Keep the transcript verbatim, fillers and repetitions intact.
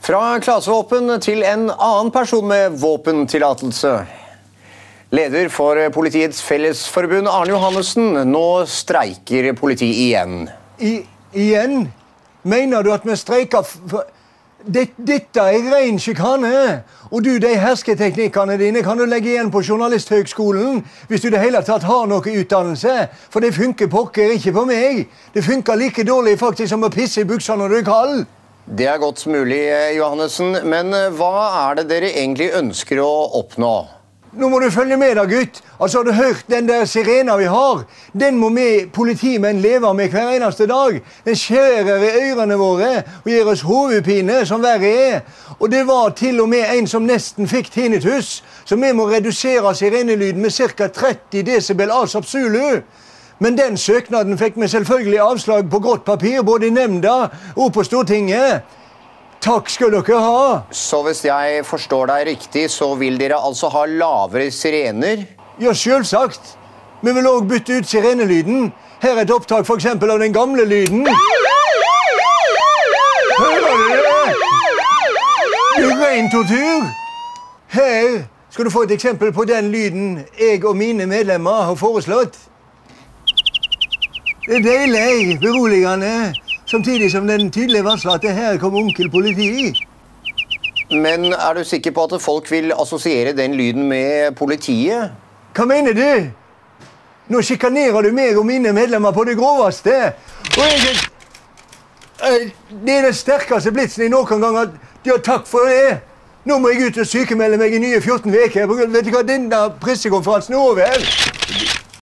Fra klasevåpen til en annen person med våpentillatelse. Leder for Politiets Fellesforbund, Arne Johannessen, nå streiker politi igjen. I, igjen? Mener du at vi streiker for... Dette, dette er ren sjikane. Og du, de hersketeknikkene dine kan du legge igjen på Journalisthøgskolen hvis du det hele tatt har noe utdannelse. For det funker pokker ikke på meg. Det funker like dårlig faktisk som å pisse i buksa når du er kald. Det er godt mulig, Johannessen, men hva er det dere egentlig ønsker å oppnå? Nå må du følge med da, gutt. Altså, har du hørt den der sirena vi har? Den må vi politimenn leve med hver eneste dag. Den skjærer i ørene våre og gir oss hovedpine, som verre er. Og det var til og med en som nesten fikk tinnitus, så vi må redusere sirenelyden med ca. tretti decibel asap Zulu. Men den søknaden fikk vi selvfølgelig avslag på grått papir, både i nemnda og på Stortinget. Takk skal dere ha. Så hvis jeg forstår deg riktig, så vil dere altså ha lavere sirener? Ja, selvsagt. Vi vil også bytte ut sirenelyden. Her er et opptak for eksempel av den gamle lyden. Hører du det? Det er ren tortur. Her skal du få et eksempel på den lyden jeg og mine medlemmer har foreslått. Det er deilig, beroligende. Samtidig som den tydelig varsler at det her kommer onkel politi. Men er du sikker på at folk vil assosiere den lyden med politiet? Hva mener du? Nå sjikanerer du meg og mine medlemmer på det groveste. Og jeg... Det er den sterkeste blitsen i noen gang at... Ja, takk for det. Nå må jeg ut og sykemelde meg i nye fjorten veker. Vet du hva, denne pressekonferansen er over.